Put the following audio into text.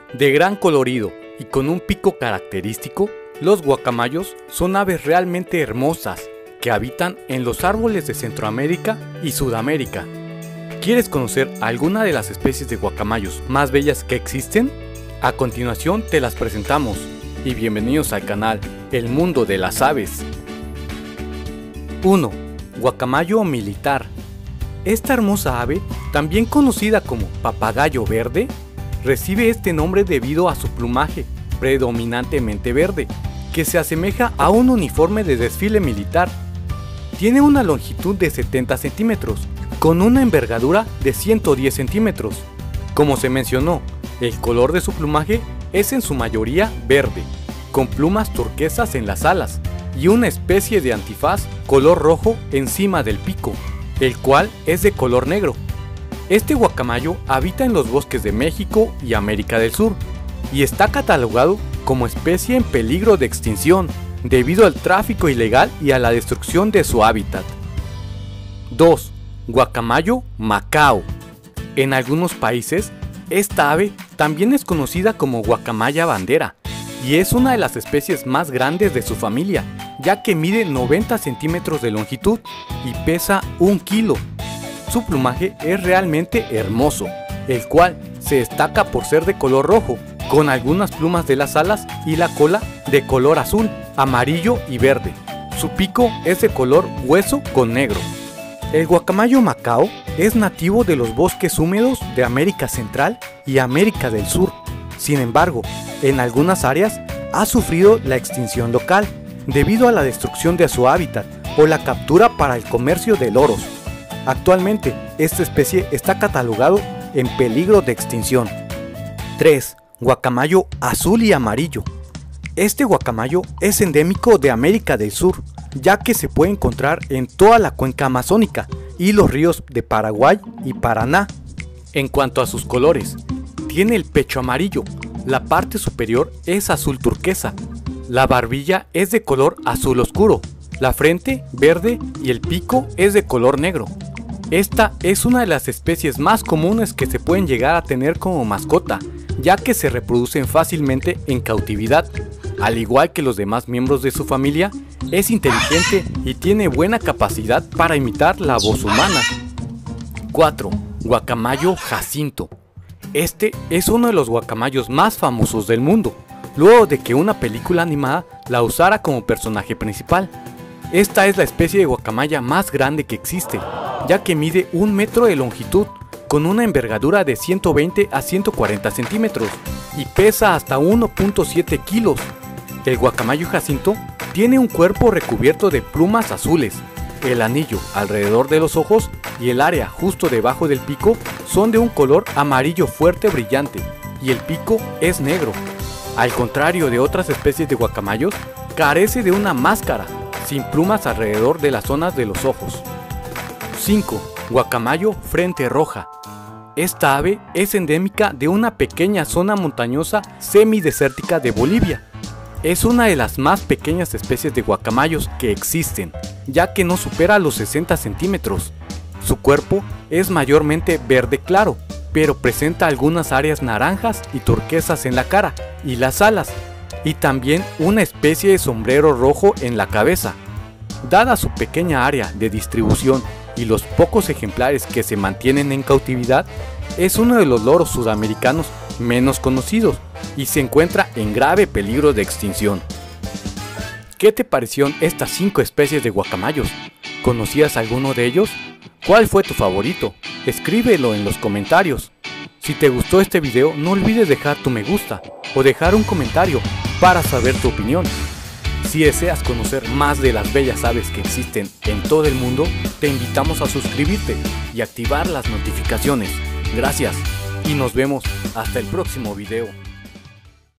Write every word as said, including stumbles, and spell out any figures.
De gran colorido y con un pico característico, los guacamayos son aves realmente hermosas que habitan en los árboles de Centroamérica y Sudamérica. ¿Quieres conocer alguna de las especies de guacamayos más bellas que existen? A continuación te las presentamos y bienvenidos al canal El Mundo de las Aves. uno. Guacamayo militar. Esta hermosa ave, también conocida como papagayo verde, recibe este nombre debido a su plumaje predominantemente verde, que se asemeja a un uniforme de desfile militar. Tiene una longitud de setenta centímetros, con una envergadura de ciento diez centímetros. Como se mencionó, el color de su plumaje es en su mayoría verde, con plumas turquesas en las alas y una especie de antifaz color rojo encima del pico, el cual es de color negro. Este guacamayo habita en los bosques de México y América del Sur y está catalogado como especie en peligro de extinción debido al tráfico ilegal y a la destrucción de su hábitat. dos. Guacamayo macao. En algunos países, esta ave también es conocida como guacamaya bandera y es una de las especies más grandes de su familia, ya que mide noventa centímetros de longitud y pesa un kilo. Su plumaje es realmente hermoso, el cual se destaca por ser de color rojo, con algunas plumas de las alas y la cola de color azul, amarillo y verde. Su pico es de color hueso con negro. El guacamayo macao es nativo de los bosques húmedos de América Central y América del Sur. Sin embargo, en algunas áreas ha sufrido la extinción local debido a la destrucción de su hábitat o la captura para el comercio de loros. Actualmente, esta especie está catalogado en peligro de extinción. tres. Guacamayo azul y amarillo. Este guacamayo es endémico de América del Sur, ya que se puede encontrar en toda la cuenca amazónica y los ríos de Paraguay y Paraná. En cuanto a sus colores, tiene el pecho amarillo, la parte superior es azul turquesa, la barbilla es de color azul oscuro, la frente verde y el pico es de color negro. Esta es una de las especies más comunes que se pueden llegar a tener como mascota, ya que se reproducen fácilmente en cautividad. Al igual que los demás miembros de su familia, es inteligente y tiene buena capacidad para imitar la voz humana. cuatro. Guacamayo jacinto. Este es uno de los guacamayos más famosos del mundo, luego de que una película animada la usara como personaje principal. Esta es la especie de guacamaya más grande que existe, ya que mide un metro de longitud, con una envergadura de ciento veinte a ciento cuarenta centímetros y pesa hasta uno punto siete kilos. El guacamayo jacinto tiene un cuerpo recubierto de plumas azules. El anillo alrededor de los ojos y el área justo debajo del pico son de un color amarillo fuerte brillante y el pico es negro. Al contrario de otras especies de guacamayos, carece de una máscara, sin plumas alrededor de las zonas de los ojos. cinco. Guacamayo frente roja. Esta ave es endémica de una pequeña zona montañosa semidesértica de Bolivia. Es una de las más pequeñas especies de guacamayos que existen, ya que no supera los sesenta centímetros. Su cuerpo es mayormente verde claro, pero presenta algunas áreas naranjas y turquesas en la cara y las alas, y también una especie de sombrero rojo en la cabeza. Dada su pequeña área de distribución y los pocos ejemplares que se mantienen en cautividad, es uno de los loros sudamericanos menos conocidos y se encuentra en grave peligro de extinción. ¿Qué te parecieron estas cinco especies de guacamayos? ¿Conocías alguno de ellos? ¿Cuál fue tu favorito? Escríbelo en los comentarios. Si te gustó este video, no olvides dejar tu me gusta o dejar un comentario para saber tu opinión. Si deseas conocer más de las bellas aves que existen en todo el mundo, te invitamos a suscribirte y activar las notificaciones. Gracias y nos vemos hasta el próximo video.